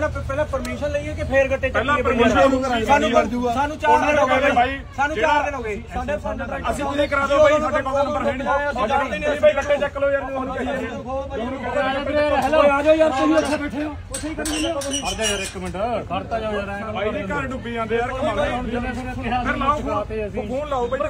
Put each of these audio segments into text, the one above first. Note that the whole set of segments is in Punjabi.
ਪਹਿਲਾਂ ਪਰਮਿਸ਼ਨ ਲਈਏ ਕਿ ਫੇਰ ਗੱਟੇ ਚੱਲੀਏ? ਸਾਨੂੰ 4 ਦਿਨ ਹੋ ਗਏ ਬਾਈ, ਸਾਨੂੰ 4 ਦਿਨ ਹੋ ਗਏ। ਸਾਡੇ 5 ਟਰੈਕਟਰ ਅਸੀਂ ਪੂਰੇ ਕਰਾ ਦਿਓ ਬਾਈ, ਸਾਡੇ ਕੋਲ ਨੰਬਰ ਹੈ ਨਹੀਂ ਬਾਈ, ਗੱਟੇ ਚੱਕ ਲਓ ਯਾਰ। ਹੈਲੋ ਆ ਜਾਓ ਯਾਰ, ਤੁਸੀਂ ਉੱਥੇ ਬੈਠੇ ਹੋ, ਉੱਥੇ ਹੀ ਕਰੀ ਜਾਓ। ਖੜ ਜਾ ਯਾਰ ਇੱਕ ਮਿੰਟ, ਖੜਤਾ ਜਾਓ ਯਾਰ। ਬਾਈ ਜੀ ਘਰ ਡੁੱਬੀ ਜਾਂਦੇ ਯਾਰ, ਕਮਾਲ ਹੁਣ ਫਿਰ ਲਾਓ ਫੋਨ ਲਾਓ ਬਾਈ।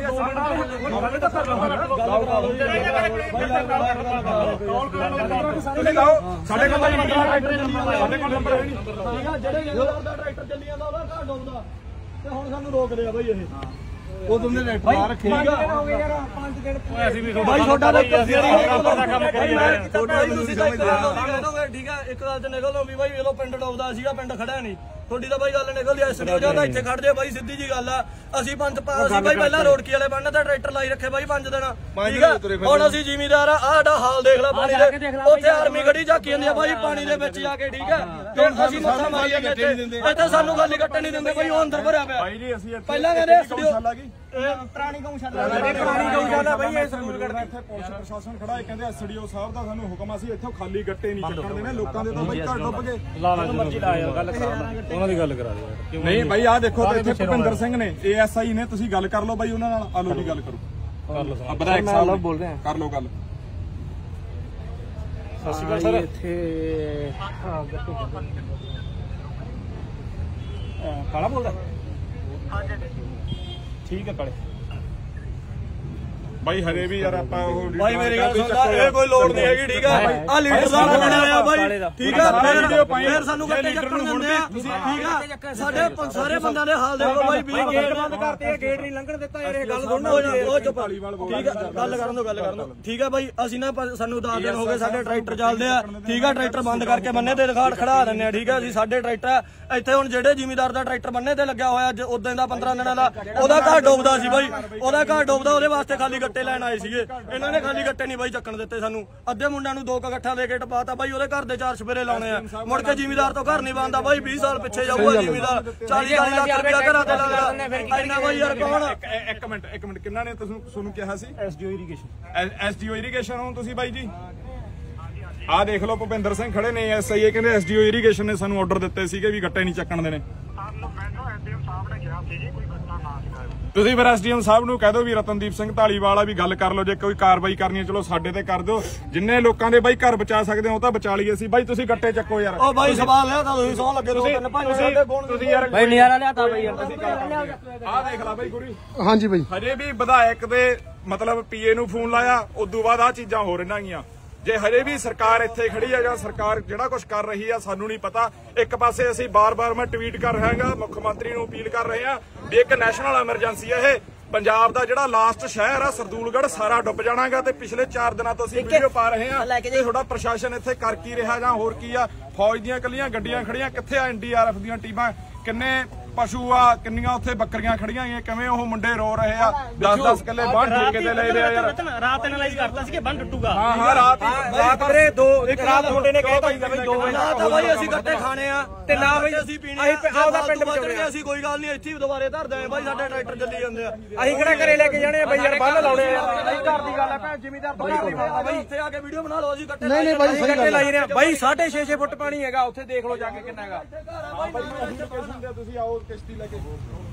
ਸਾਡੇ ਕੋਲ ਨੰਬਰ ਹੈ ਨਹੀਂ। ਜਿਹੜੇ ਜਥੇਦਾਰ ਦਾ ਟਰੈਕਟਰ ਚੱਲੀ ਜਾਂਦਾ ਉਹਦਾ ਘਰ ਡੁੱਬਦਾ ਤੇ ਹੁਣ ਸਾਨੂੰ ਰੋਕ ਲਿਆ ਬਾਈ। ਇਹ ਉਹ ਤੁਮਨੇ ਟਰੈਕਟਰ ਲਾ ਰੱਖੇ ਹੋ ਗਏ ਯਾਰ 5 ਦਿਨ। ਅਸੀਂ ਵੀ ਬਾਈ ਤੁਹਾਡਾ ਦਾ ਕੰਮ ਕਰੀ ਰਹੇ ਤੁਹਾਡਾ ਤੁਸੀਂ ਸਮਝਦੇ ਠੀਕ ਹੈ। ਇੱਕ ਗੱਲ ਤੇ ਨਿਕਲੋ ਵੀ ਬਾਈ ਜਦੋਂ ਪਿੰਡ ਡੁੱਬਦਾ ਸੀਗਾ, ਪਿੰਡ ਖੜਿਆ ਨਹੀਂ। ਤੁਹਾਡੀ ਤਾਂ ਬਾਈ ਗੱਲ ਨਿਕਲਦੀ ਐ, ਐਸਡੀਓ ਜਾਂਦਾ ਇੱਥੇ ਖੜ ਜਾ ਬਾਈ, ਸਿੱਧੀ ਜੀ ਗੱਲ ਆ। ਅਸੀਂ ਪੰਜ ਅਸੀਂ ਬਾਈ ਪਹਿਲਾਂ ਰੋੜਕੀ ਵਾਲੇ ਬੰਨ ਤੇ ਟਰੈਕਟਰ ਲਾਈ ਰੱਖੇ ਬਾਈ 5 ਦਿਨ, ਠੀਕ ਆ। ਹੁਣ ਅਸੀਂ ਜ਼ਿਮੀਦਾਰ ਆ, ਸਾਡਾ ਹਾਲ ਦੇਖ ਲੈ ਪਾਣੀ ਦੇ। ਉੱਥੇ ਆਰਮੀ ਗੱਡੀ ਝਾਕੀ ਜਾਂਦੀ ਆ ਬਾਈ ਪਾਣੀ ਦੇ ਵਿੱਚ ਜਾ ਕੇ, ਠੀਕ ਆ। ਹੁਣ ਅਸੀਂ ਮੱਥਾ ਮਾਰੀ ਜਾਂਦੇ ਇੱਥੇ ਸਾਨੂੰ ਗੱਲ ਕੱਟਣ ਨਹੀਂ ਦਿੰਦੇ ਬਾਈ, ਉਹ ਅੰਦਰ ਭਰਿਆ ਪਿਆ। ਪਹਿਲਾਂ ਕਹਿੰਦੇ ਐਸਡੀਓ ਪੁਰਾਣੀ ਗਊਸ਼ਾਲਾ ਬਾਈ, ਇਹ ਸਰੂਲਗੜ੍ਹ ਇੱਥੇ ਪੁਲਿਸ ਪ੍ਰਸ਼ਾਸਨ ਖੜਾ ਹੈ, ਕਹਿੰਦੇ ਐਸਡੀਓ ਸਾਹਿਬ ਦਾ ਸਾਨੂੰ ਹੁਕਮ, ਅਸੀਂ ਇੱਥੋਂ ਖਾਲੀ ਗੱਟੇ ਨਹੀਂ ਚੱਕਣ ਦੇਣੇ ਲੋਕਾਂ ਦੇ। ਤਾਂ ਬਾਈ ਘਰ ਡੁੱਬ ਗਏ, ਮਰਜ਼ੀ ਲਾ ਯਾਰ, ਗੱਲ ਕਰਾ ਉਹਨਾਂ ਦੀ ਗੱਲ ਕਰਾ ਦਿਓ। ਨਹੀਂ ਬਾਈ ਆਹ ਦੇਖੋ ਤੇ ਇੱਥੇ ਭੁਪਿੰਦਰ ਸਿੰਘ ਨੇ, ASI ਨੇ, ਤੁਸੀਂ ਗੱਲ ਕਰ ਲਓ ਬਾਈ ਉਹਨਾਂ ਨਾਲ। ਆਲੋ ਦੀ ਗੱਲ ਕਰੋ, ਕਰ ਲਓ। ਵਿਧਾਇਕ ਸਾਹਿਬ ਬੋਲ ਰਹੇ ਆ, ਕਰ ਲਓ ਗੱਲ। ਸਤਿ ਸ਼੍ਰੀ ਅਕਾਲ ਸਰ। ਇੱਥੇ ਕਾਲਾ ਬੋਲਦਾ? ਠੀਕ ਹੈ ਕਾਲੇ ਬਾਈ। ਹਰੇ ਵੀ ਯਾਰ ਆਪਾਂ ਉਹ ਬਾਈ ਮੇਰੀ ਗੱਲ ਸੁਣਦਾ, ਇਹ ਕੋਈ ਲੋੜ ਨਹੀਂ ਹੈਗੀ, ਠੀਕ ਹੈ। ਆ ਲੀਡਰ ਸਾਹਿਬ ਬਣਿਆ ਆ ਬਾਈ, ਠੀਕ ਹੈ। ਫਿਰ ਸਾਨੂੰ ਗੱਟੇ ਚੱਕਣ ਦਿੰਦੇ ਆ, ਠੀਕ ਆ। ਸਾਡੇ ਸਾਰੇ ਬੰਦਿਆਂ ਦੇ ਹਾਲ ਦੇਖੋ ਬਾਈ, 20 ਗੇਟ ਬੰਦ ਕਰਤੇ ਆ, ਗੇਟ ਨਹੀਂ ਲੰਘਣ ਦਿੱਤਾ ਯਾਰ। ਇਹ ਗੱਲ ਸੁਣੋ, ਉਹ ਚੁੱਪ, ਠੀਕ ਹੈ। ਗੱਲ ਕਰਨ ਦੋ, ਗੱਲ ਕਰਨ ਦੋ, ਠੀਕ ਹੈ ਬਾਈ। ਅਸੀਂ ਨਾ ਸਾਨੂੰ 10 ਦਿਨ ਹੋ ਗਏ ਸਾਡੇ ਟਰੈਕਟਰ ਚੱਲਦੇ ਆ, ਠੀਕ ਆ। ਟਰੈਕਟਰ ਬੰਦ ਕਰਕੇ ਬੰਨੇ ਤੇ ਖੜਾ ਦਿੰਦੇ ਆ, ਠੀਕ ਆ। ਅਸੀਂ ਸਾਡੇ ਟਰੈਕਟਰ ਇੱਥੇ ਹੁਣ ਜਿਹੜੇ ਜ਼ਿਮੀਦਾਰ ਦਾ ਟਰੈਕਟਰ ਬੰਨੇ ਤੇ ਲੱਗਿਆ ਹੋਇਆ ਉਦੋਂ ਦਾ 15 ਦਿਨਾਂ ਦਾ, ਉਹਦਾ ਘਰ ਡੁੱਬਦਾ ਸੀ ਬਾਈ, ਉਹਦਾ ਘਰ ਡੁੱਬਦਾ। ਉਹਦੇ ਵਾਸਤੇ ਖਾਲੀ ਗੱਟੇ ਲੈਣ ਆਏ ਸੀਗੇ, ਇਹਨਾਂ ਨੇ ਖਾਲੀ ਗੱਟੇ ਨਹੀਂ ਬਾਈ ਚੱਕਣ ਦਿੱਤੇ ਸਾਨੂੰ। ਅੱਧੇ ਮੁੰਡਿਆਂ ਨੂੰ 2 ਗੱਠਾਂ ਦੇ ਕੇ ਟਪਾਤਾ ਬਾਈ, ਉਹਦੇ ਘਰ ਦੇ 4 ਸਪੇਰੇ ਲਾਉਣੇ ਆ। ਮੁੜ ਕੇ ਜ਼ਿਮੀਦਾਰ ਤੋਂ ਘਰ ਨਹੀਂ ਬਣਦਾ ਬਾਈ, 20 ਸਾਲ ਪਿੱਛੇ ਜਾਊਗਾ ਜ਼ਿਮੀਦਾਰ। 40 ਲੱਖ ਰੁਪਇਆ ਘਰਾਂ ਤੇ ਲੱਗਦਾ ਇੰਨਾ ਬਾਈ ਯਾਰ। ਕੌਣ? ਇੱਕ ਮਿੰਟ ਕਿੰਨਾ ਨੇ ਤੁਹਾਨੂੰ ਕਿਹਾ ਸੀ? ਐਸਡੀਓ ਇਰੀਗੇਸ਼ਨ ਹੋ ਤੁਸੀਂ ਬਾਈ ਜੀ? ਆਹ ਦੇਖ ਲਓ ਭੁਪਿੰਦਰ ਸਿੰਘ ਖੜੇ ਨੇ, SIA ਕਹਿੰਦੇ ਐਸਡੀਓ ਇਰੀਗੇਸ਼ਨ ਨੇ ਸਾਨੂੰ ਆਰਡਰ ਦਿੱਤੇ ਸੀਗੇ ਵੀ ਗੱਟੇ ਨਹੀਂ ਚੱਕਣ ਦੇਣੇ। ਤੁਸੀਂ ਫਿਰ ਐਸਡੀਐਮ ਸਾਹਿਬ ਨੂੰ ਕਹਿ ਦਿਓ ਵੀ ਰਤਨਦੀਪ ਸਿੰਘ ਢਾਲੀਵਾਲ ਆ, ਵੀ ਗੱਲ ਕਰ ਲਓ, ਜੇ ਕੋਈ ਕਾਰਵਾਈ ਕਰਨੀ ਹੈ ਚਲੋ ਸਾਡੇ ਤੇ ਕਰ ਦਿਓ। ਜਿੰਨੇ ਲੋਕਾਂ ਦੇ ਬਾਈ ਘਰ ਬਚਾ ਸਕਦੇ ਹੋ ਉਹ ਤਾਂ ਬਚਾ ਲਈਏ ਅਸੀਂ ਬਾਈ। ਤੁਸੀਂ ਗੱਟੇ ਚੱਕੋ ਯਾਰ। ਉਹ ਬਾਈ ਸਵਾਲ ਲਿਆ ਤਾਂ ਤੁਸੀਂ ਸੌਂ ਲੱਗੇ ਤੁਸੀਂ ਯਾਰ ਬਾਈ ਨਿਆਰਾ ਲਿਆਤਾ ਬਾਈ ਯਾਰ। ਆਹ ਦੇਖ ਲੈ ਬਾਈ ਗੁਰੀ। ਹਾਂਜੀ ਬਾਈ ਹਜੇ ਵੀ ਵਿਧਾਇਕ ਦੇ ਮਤਲਬ PA ਨੂੰ ਫੋਨ ਲਾਇਆ, ਉਦੋਂ ਬਾਅਦ ਆਹ ਚੀਜ਼ਾਂ ਹੋ ਰਹੀਆਂ ਗੀਆਂ। ਜੇ ਹਜੇ ਵੀ ਸਰਕਾਰ ਇੱਥੇ ਖੜੀ ਆ ਜਾਂ ਸਰਕਾਰ ਜਿਹੜਾ ਕੁਝ ਕਰ ਰਹੀ ਆ ਸਾਨੂੰ ਨਹੀਂ ਪਤਾ। ਇੱਕ ਪਾਸੇ ਅਸੀਂ ਬਾਰ-ਬਾਰ ਮੈਂ ਟਵੀਟ ਕਰ ਰਹਾਂਗਾ, ਮੁੱਖ ਮੰਤਰੀ ਨੂੰ ਅਪੀਲ ਕਰ ਰਹੇ ਆ ਵੀ ਇੱਕ ਨੈਸ਼ਨਲ ਐਮਰਜੈਂਸੀ ਆ ਇਹ। ਪੰਜਾਬ ਦਾ ਜਿਹੜਾ ਲਾਸਟ ਸ਼ਹਿਰ ਆ ਸਰਦੂਲਗੜ੍ਹ ਸਾਰਾ ਡੁੱਬ ਜਾਣਾਗਾ ਤੇ ਪਿਛਲੇ 4 ਦਿਨਾਂ ਤੋਂ ਅਸੀਂ ਵੀਡੀਓ ਪਾ ਰਹੇ ਆ। ਤੁਹਾਡਾ ਪ੍ਰਸ਼ਾਸਨ ਇੱਥੇ ਕਰ ਕੀ ਰਿਹਾ ਜਾਂ ਹੋਰ ਕੀ ਆ? ਫੌਜ ਦੀਆਂ ਕੱਲੀਆਂ ਗੱਡੀਆਂ ਖੜੀਆਂ, ਕਿੱਥੇ ਆ NDRF ਦੀਆਂ ਟੀਮਾਂ? ਕਿੰਨੇ ਪਸ਼ੂ ਆ, ਕਿੰਨੀਆਂ ਉੱਥੇ ਬੱਕਰੀਆਂ ਖੜੀਆਂ ਗਈਆਂ, ਕਿਵੇਂ ਉਹ ਮੁੰਡੇ ਰੋ ਰਹੇ ਆ? 10-10 ਕਿੱਲੇ ਬੰਨ ਠੇਕੇ ਤੇ ਲੈ ਰਿਹਾ ਯਾਰ। ਰਾਤ ਐਨਾਲਾਈਜ਼ ਕਰਤਾ ਸੀ ਕਿ ਬੰਨ ਟੁੱਟੂਗਾ। ਹਾਂ ਰਾਤ ਵੀਰੇ ਇੱਕ ਰਾਤ ਮੁੰਡੇ ਨੇ ਕਹਿਤਾ ਸੀ ਬਈ 2 ਵਜੇ ਨਾ ਬਾਈ ਅਸੀਂ ਗੱਟੇ ਖਾਣੇ ਆ ਤੇ ਨਾ ਬਈ ਅਸੀਂ ਪੀਣੇ ਆ। ਆਪਦਾ ਪਿੰਡ ਬਚਣਗੇ ਅਸੀਂ, ਕੋਈ ਗੱਲ ਨਹੀਂ, ਇੱਥੇ ਹੀ ਦੁਬਾਰੇ ਧਰ ਦੇ ਬਾਈ। ਸਾਡੇ ਟਰੈਕਟਰ ਚੱਲੀ ਜਾਂਦੇ ਆ, ਅਸੀਂ ਕਿਹੜਾ ਘਰੇ ਲੈ ਕੇ ਜਾਣੇ ਬਾਈ ਯਾਰ, ਬੰਨ ਲਾਉਣੇ ਆ। ਘਰ ਦੀ ਗੱਲ ਆ ਭੈਣ, ਜ਼ਿਮੀਦਾਰ ਤੋਂ ਘਰ ਦੀ ਬਾਤ ਆ ਬਾਈ। ਇੱਥੇ ਆ ਕੇ ਵੀਡੀਓ ਬਣਾ ਲਓ, ਅਸੀਂ ਗੱਟੇ ਨਹੀਂ ਬਾਈ ਗੱਟੇ ਲਾਈ ਰਹੇ ਆ ਬਾਈ। 6.5 ਫੁੱਟ ਪਾਣੀ ਹੈਗਾ ਉੱਥੇ, ਦੇਖ ਲਓ ਜਾ ਕੇ ਕਿੰਨਾ ਹੈਗਾ। ਤੁਸੀਂ ਆਓ ਕਿਸ਼ਤੀ ਲੈ ਕੇ।